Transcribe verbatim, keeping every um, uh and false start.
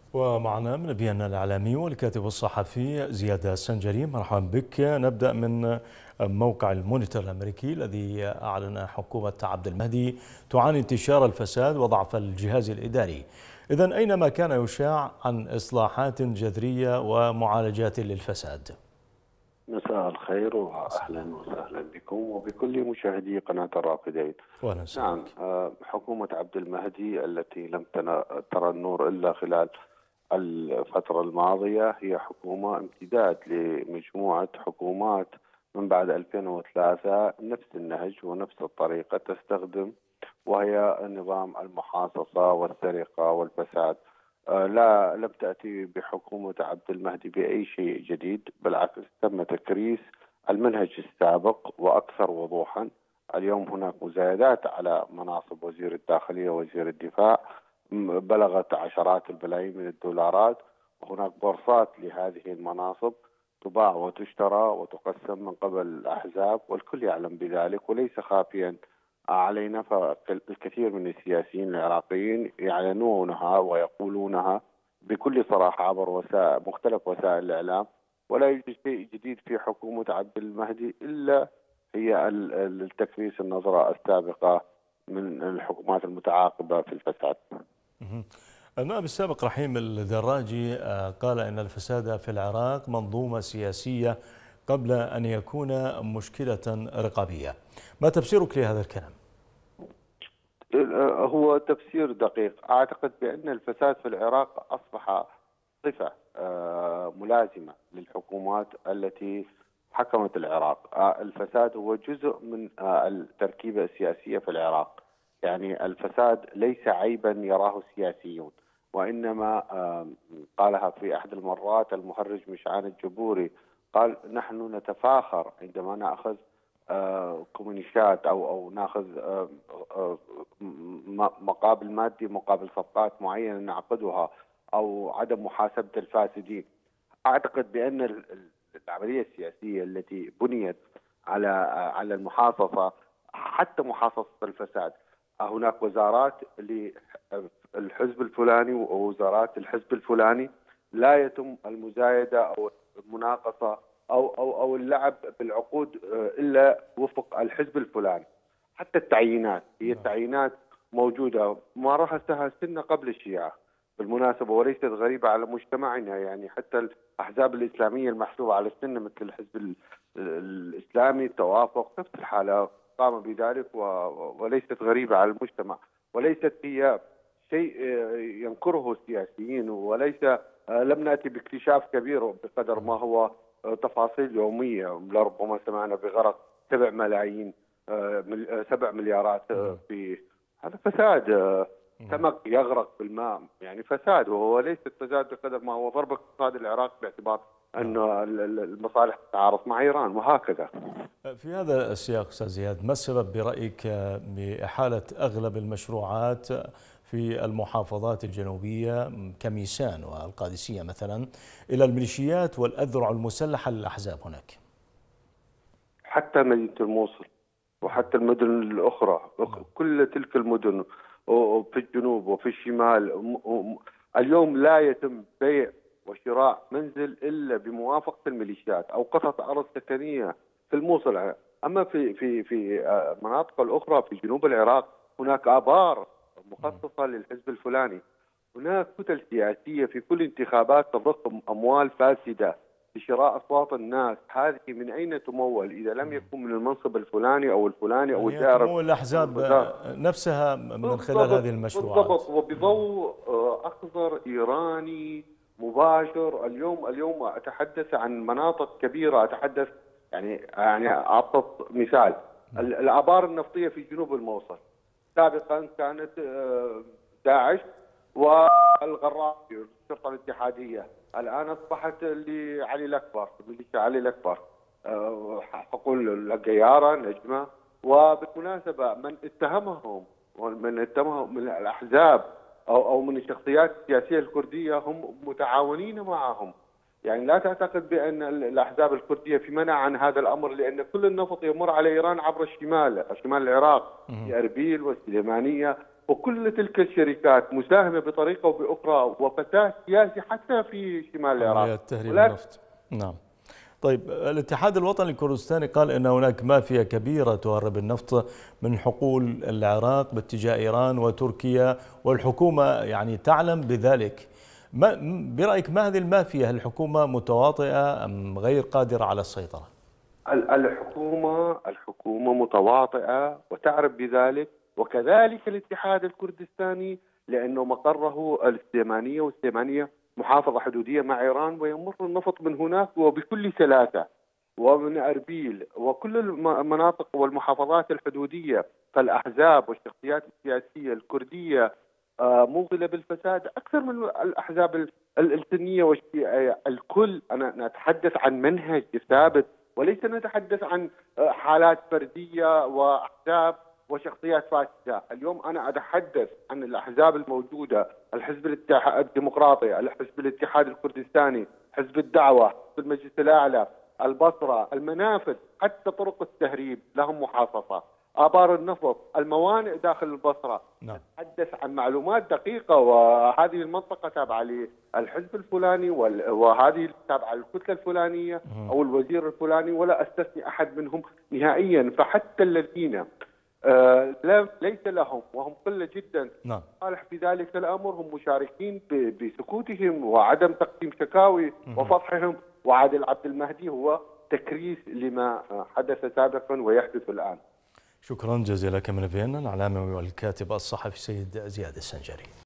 ومعنا من فيينا الإعلامي والكاتب الصحفي زياد السنجري. مرحبا بك. نبدأ من موقع المونيتور الأمريكي الذي أعلن حكومة عبد المهدي تعاني انتشار الفساد وضعف الجهاز الإداري. إذن أينما كان يشاع عن إصلاحات جذرية ومعالجات للفساد. مساء الخير وأهلا وسهلا بكم وبكل مشاهدي قناة الرافدين. نعم، حكومة عبد المهدي التي لم ترى النور إلا خلال الفترة الماضية هي حكومة امتداد لمجموعة حكومات من بعد ألفين وثلاثة نفس النهج ونفس الطريقة تستخدم، وهي نظام المحاصصة والسرقة والفساد. لا لم تأتي بحكومة عبد المهدي بأي شيء جديد، بالعكس تم تكريس المنهج السابق وأكثر وضوحا. اليوم هناك مزايدات على مناصب وزير الداخلية ووزير الدفاع بلغت عشرات الملايين من الدولارات، وهناك بورصات لهذه المناصب تباع وتشترى وتقسم من قبل الأحزاب، والكل يعلم بذلك وليس خافيا علينا. فالكثير من السياسيين العراقيين يعلنونها ويقولونها بكل صراحة عبر وسائل مختلف وسائل الإعلام، ولا يوجد شيء جديد في حكومة عبد المهدي إلا هي التكريس النظرة السابقة من الحكومات المتعاقبة في الفساد. النائب السابق رحيم الدراجي قال إن الفساد في العراق منظومة سياسية قبل أن يكون مشكلة رقابية. ما تفسيرك لهذا الكلام؟ هو تفسير دقيق. أعتقد بأن الفساد في العراق أصبح صفة ملازمة للحكومات التي حكمت العراق. الفساد هو جزء من التركيبة السياسية في العراق. يعني الفساد ليس عيبا يراه السياسيون، وإنما قالها في أحد المرات المهرج مشعان الجبوري، قال: نحن نتفاخر عندما نأخذ كومينيشات أو أو ناخذ مقابل مادي مقابل صفقات معينة نعقدها أو عدم محاسبة الفاسدين. أعتقد بأن العملية السياسية التي بنيت على على المحاصصة، حتى محاصصة الفساد، هناك وزارات للحزب الفلاني ووزارات الحزب الفلاني، لا يتم المزايدة أو المناقصة أو أو أو اللعب بالعقود إلا وفق الحزب الفلاني. حتى التعيينات، هي التعيينات موجودة مارستها سنة قبل الشيعة بالمناسبة، وليست غريبة على مجتمعنا. يعني حتى الأحزاب الإسلامية المحسوبة على السنة مثل الحزب الإسلامي التوافق نفس الحالة قام بذلك، وليست غريبة على المجتمع، وليست هي شيء ينكره السياسيين، وليس لم نأتي باكتشاف كبير بقدر ما هو تفاصيل يومية. لربما سمعنا بغرق سبع ملايين سبع مليارات في هذا فساد. سمك يغرق بالماء، يعني فساد، وهو ليس فساد بقدر ما هو ضرب اقتصاد العراق باعتبار أن المصالح تتعارض مع إيران، وهكذا. في هذا السياق أستاذ زياد، ما السبب برأيك بإحالة أغلب المشروعات في المحافظات الجنوبية كميسان والقادسية مثلا إلى الميليشيات والأذرع المسلحة للأحزاب هناك؟ حتى مدينة الموصل وحتى المدن الأخرى، كل تلك المدن في الجنوب وفي الشمال، اليوم لا يتم بيع وشراء منزل إلا بموافقة الميليشيات أو قطعة أرض سكنية في الموصل. أما في في في المناطق الأخرى في جنوب العراق هناك آبار مخصصة للحزب الفلاني. هناك كتل سياسية في كل انتخابات تضخ أموال فاسدة لشراء أصوات الناس. هذه من أين تمول إذا لم يكن من المنصب الفلاني أو الفلاني أو يعني الدائرة؟ تمول الأحزاب نفسها من خلال هذه المشروعات. بالضبط، وبضوء أخضر إيراني مباشر. اليوم اليوم أتحدث عن مناطق كبيرة، أتحدث يعني يعني أبسط مثال الآبار النفطية في جنوب الموصل. سابقا كانت داعش والغرافي الشرطة الاتحادية، الآن أصبحت لعلي الأكبر، ميليشيا علي الأكبر، حقول القيارة نجمة. وبالمناسبة من اتهمهم ومن اتهمهم من الأحزاب أو أو من الشخصيات السياسية الكردية هم متعاونين معهم. يعني لا تعتقد بأن الأحزاب الكردية في منع عن هذا الأمر، لأن كل النفط يمر على إيران عبر الشمال، شمال العراق، في أربيل والسليمانية. وكل تلك الشركات مساهمة بطريقة أو بأخرى وفساد سياسي حتى في شمال العراق. عمليات تهريب النفط. نعم. طيب، الاتحاد الوطني الكردستاني قال ان هناك مافيا كبيره تهرب النفط من حقول العراق باتجاه ايران وتركيا، والحكومه يعني تعلم بذلك. ما برايك ما هذه المافيا؟ هل الحكومه متواطئه ام غير قادره على السيطره؟ الحكومه الحكومه متواطئه وتعرف بذلك، وكذلك الاتحاد الكردستاني، لانه مقره السليمانيه، والسليمانيه محافظة حدودية مع إيران، ويمر النفط من هناك وبكل سلاسة، ومن أربيل وكل المناطق والمحافظات الحدودية. فالأحزاب والشخصيات السياسية الكردية موغلة بالفساد أكثر من الأحزاب السنية والشيعية. الكل، أنا نتحدث عن منهج ثابت وليس نتحدث عن حالات فردية وأحزاب وشخصيات فاسدة. اليوم أنا أتحدث عن الأحزاب الموجودة: الحزب الديمقراطي، الحزب الاتحاد الكردستاني، حزب الدعوة، حزب المجلس الأعلى، البصرة، المنافذ، حتى طرق التهريب لهم محاصصة، آبار النفط، الموانئ داخل البصرة. نعم. نتحدث عن معلومات دقيقة، وهذه المنطقة تابعة للحزب الفلاني وهذه تابعة للكتلة الفلانية أو الوزير الفلاني، ولا أستثني أحد منهم نهائيا. فحتى الذين آه ليس لهم وهم قلة جدا نعم صالح في ذلك الأمر، هم مشاركين بسكوتهم وعدم تقديم شكاوي وفضحهم. وعادل عبد المهدي هو تكريس لما حدث سابقا ويحدث الآن. شكرا جزيلا. من فيينا الإعلامي والكاتب الصحفي سيد زياد السنجري.